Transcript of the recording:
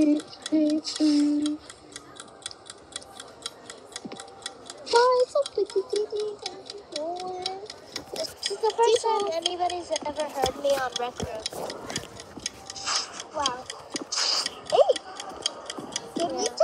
This is the first time anybody's ever heard me on record. Wow. Hey! Give me